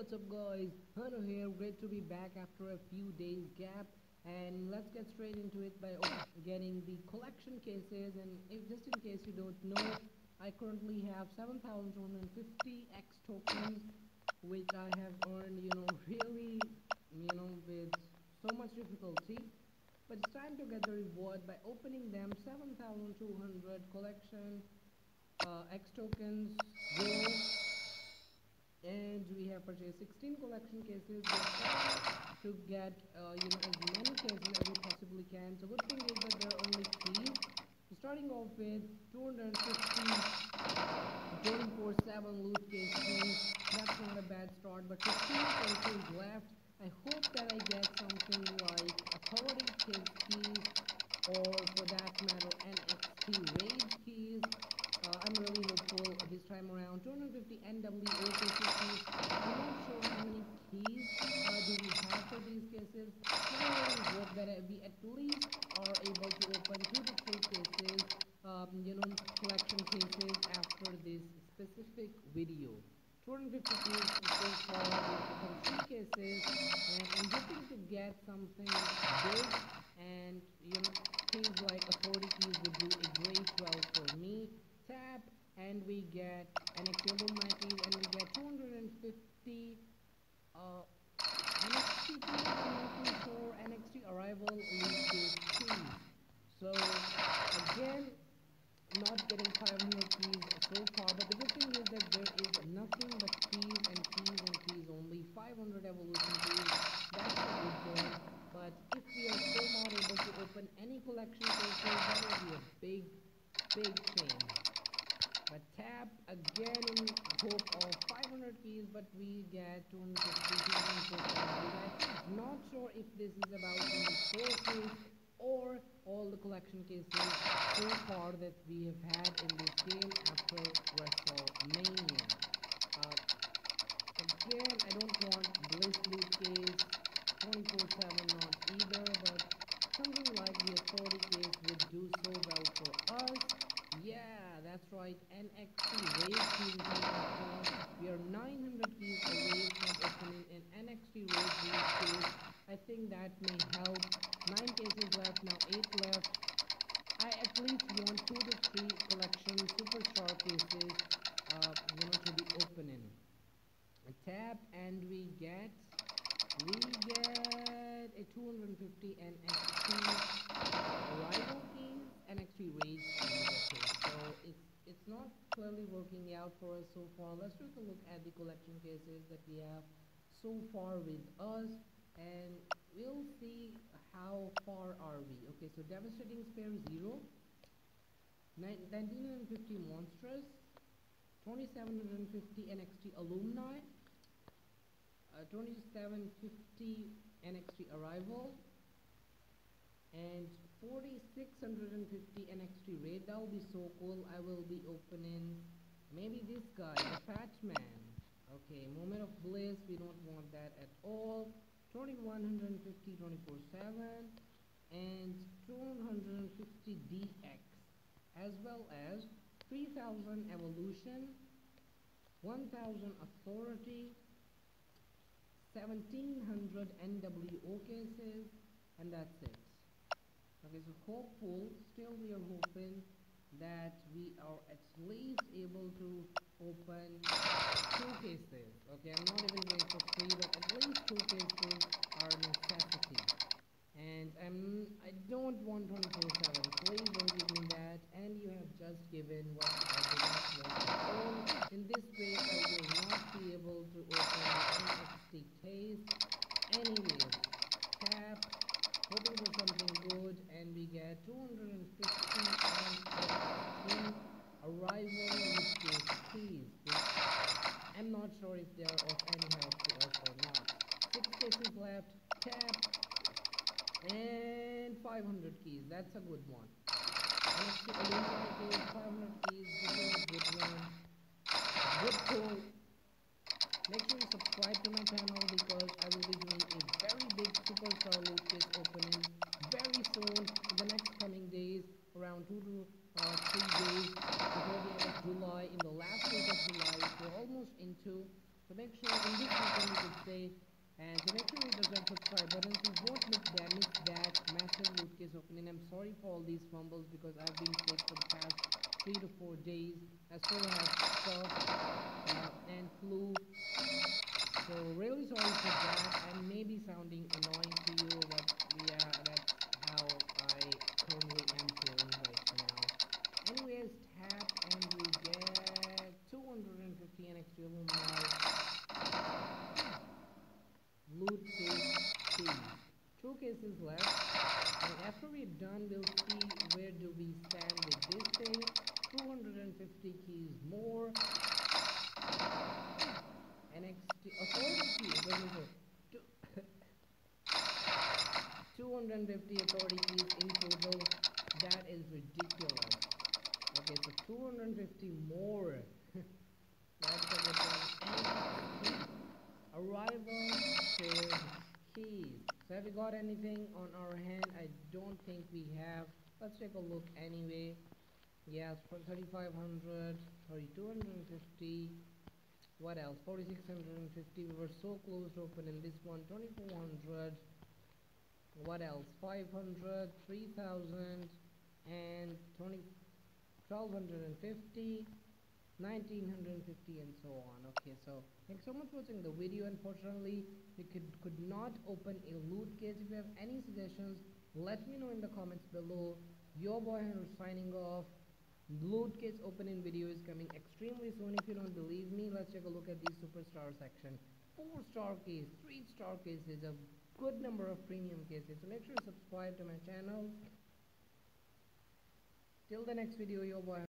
what's up guys, Hano here. Great to be back after a few days gap, and let's get straight into it by getting the collection cases. And if just in case you don't know, I currently have 7,250 X tokens, which I have earned, really, with so much difficulty. But it's time to get the reward by opening them. 7,200 collection X tokens gold, and we have purchased 16 collection cases. We're trying to get as many cases as we possibly can. So good thing is that there are only keys. So starting off with 250 24/7 loot case keys. That's not a bad start, but 15 cases left. I hope that I get something like authority case keys, or for that matter NXT raid keys. I'm really hopeful this time around. 250 NWO cases keys. I'm not sure how many keys do we have for these cases. I really hope that we at least are able to open 2 to 3 cases, collection cases after this specific video. 250 keys so far. We've opened 3 cases, and I'm hoping to get something big, and keys like authority keys would do a great well for me. Tap, and we get NXT alumni keys, and we get 250 NXT keys. I'm not too sure. NXT arrival lead case keys. So again, not getting 500 keys so far, but the good thing is that there is nothing but keys and keys and keys only. 500 evolution keys, that's a good one. But if we are still not able to open any collection cases, that will be a big change. But tap again in hope of 500 keys, but we get 250, 250. I'm not sure if this is about 24 keys or all the collection cases so far that we have had in this game after WrestleMania. Again, I don't want Bliss loot case 24/7, not either, but something like the authority case would do so well for us. Yeah, that's right, NXT raid keys is on. We are 900 keys away from opening an NXT raid case. I think that may help. 9 cases left, now 8 left. I at least want 2 to 3 collection superstar cases, to be opening. A tap, and we get a 250 NXT arrival keys, NXT raid keys. Okay, so it's not clearly working out for us so far. Let's take a look at the collection cases that we have so far with us, and we'll see how far are we. Okay, so devastating spare 0, 1950 monstrous, 2750 NXT alumni, 2750 NXT arrival, and 4650 NXT raid. That will be so cool. I will be opening maybe this guy, the Fat Man. Okay, moment of bliss, we don't want that at all. 2150 24/7, and 250 DX, as well as 3000 evolution, 1000 authority, 1700 NWO cases, and that's it. Okay, so hopeful, still we are hoping that we are at least able to open 2 cases. Okay, I'm not even going for 3, but at least 2 cases are necessity. And I don't want 24/7. Please don't give me that. And you have just given what I did not want at all. In this way, I will not be able to open the NXT case. Anyways, tap, hoping for something good, and we get 250 NXT arrival with these keys, which I'm not sure if they are of any help to us or not. 6 cases left, tap, and 500 keys. That's a good one. NXT alumni case, 500 keys. This is a good one. Good pull. Make sure you subscribe to my channel, because I will be doing a very big superstar loot case opening very soon in the next coming days, around 2 to 3 days before the end of July. In the last week of July, we're almost into So make sure in this weekend you could say, and so make sure you hit the subscribe button so you won't miss that massive loot case opening. I'm sorry for all these fumbles because I've been sick for the past 3 to 4 days. I still have cough and flu. So really sorry for that. I may be sounding annoying to you, but yeah, that's how I currently am feeling right now. Anyways, tap and you get 250 NXT Illuminati loot case keys. 2 cases left, and after we're done, we'll see where do we stand with this thing. 250 keys more. NXT authority key. 250 authority keys in total. That is ridiculous. Okay, so 250 more. That's a good thing. NXT arrival shared keys. So have we got anything on our hand? I don't think we have. Let's take a look anyway. Yes, 3500, 3250. What else? 4650. We were so close to opening this one. 2400. What else? 500, 3000, and 1250, 1950, and so on. Okay, so thanks so much for watching the video. Unfortunately, we could not open a loot case. If you have any suggestions, let me know in the comments below. Your boy Henry signing off. Loot case opening video is coming extremely soon. If you don't believe me, let's take a look at the superstar section. 4-star case, 3-star cases, a good number of premium cases. So make sure you subscribe to my channel. Till the next video, your boy